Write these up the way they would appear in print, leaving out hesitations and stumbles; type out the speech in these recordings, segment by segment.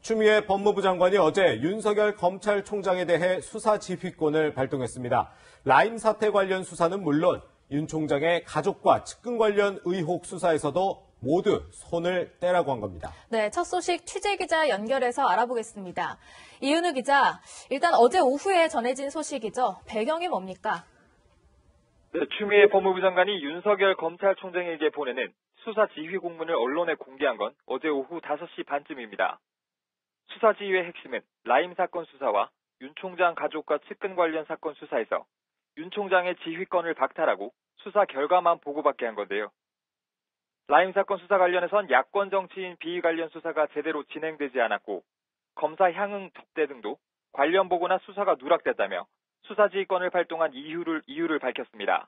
추미애 법무부 장관이 어제 윤석열 검찰총장에 대해 수사 지휘권을 발동했습니다. 라임 사태 관련 수사는 물론 윤 총장의 가족과 측근 관련 의혹 수사에서도 모두 손을 떼라고 한 겁니다. 네, 첫 소식 취재기자 연결해서 알아보겠습니다. 이은우 기자, 일단 어제 오후에 전해진 소식이죠. 배경이 뭡니까? 네, 추미애 법무부 장관이 윤석열 검찰총장에게 보내는 수사 지휘 공문을 언론에 공개한 건 어제 오후 5시 반쯤입니다. 수사 지휘의 핵심은 라임 사건 수사와 윤 총장 가족과 측근 관련 사건 수사에서 윤 총장의 지휘권을 박탈하고 수사 결과만 보고받게 한 건데요. 라임 사건 수사 관련해선 야권 정치인 비위 관련 수사가 제대로 진행되지 않았고 검사 향응 접대 등도 관련 보고나 수사가 누락됐다며 수사 지휘권을 발동한 이유를 밝혔습니다.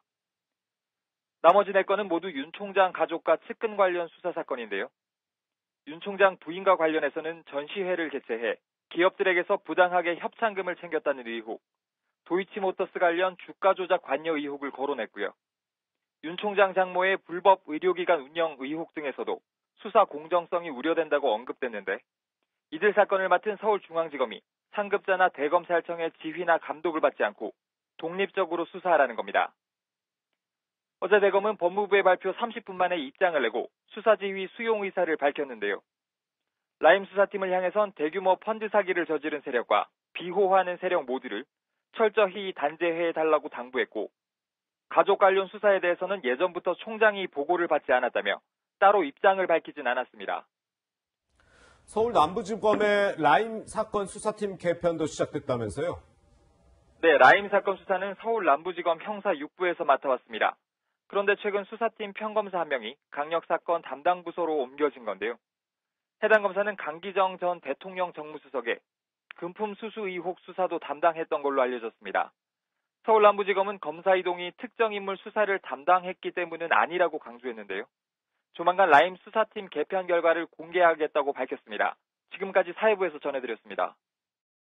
나머지 4건은 모두 윤 총장 가족과 측근 관련 수사 사건인데요. 윤 총장 부인과 관련해서는 전시회를 개최해 기업들에게서 부당하게 협찬금을 챙겼다는 의혹, 도이치모터스 관련 주가 조작 관여 의혹을 거론했고요. 윤 총장 장모의 불법 의료기관 운영 의혹 등에서도 수사 공정성이 우려된다고 언급됐는데 이들 사건을 맡은 서울중앙지검이 상급자나 대검찰청의 지휘나 감독을 받지 않고 독립적으로 수사하라는 겁니다. 어제 대검은 법무부의 발표 30분 만에 입장을 내고 수사지휘 수용 의사를 밝혔는데요. 라임 수사팀을 향해선 대규모 펀드 사기를 저지른 세력과 비호하는 세력 모두를 철저히 단죄해달라고 당부했고 가족 관련 수사에 대해서는 예전부터 총장이 보고를 받지 않았다며 따로 입장을 밝히진 않았습니다. 서울 남부지검의 라임 사건 수사팀 개편도 시작됐다면서요? 네, 라임 사건 수사는 서울 남부지검 형사 6부에서 맡아왔습니다. 그런데 최근 수사팀 평검사 한 명이 강력사건 담당 부서로 옮겨진 건데요. 해당 검사는 강기정 전 대통령 정무수석의 금품 수수 의혹 수사도 담당했던 걸로 알려졌습니다. 서울 남부지검은 검사 이동이 특정 인물 수사를 담당했기 때문은 아니라고 강조했는데요. 조만간 라임 수사팀 개편 결과를 공개하겠다고 밝혔습니다. 지금까지 사회부에서 전해드렸습니다.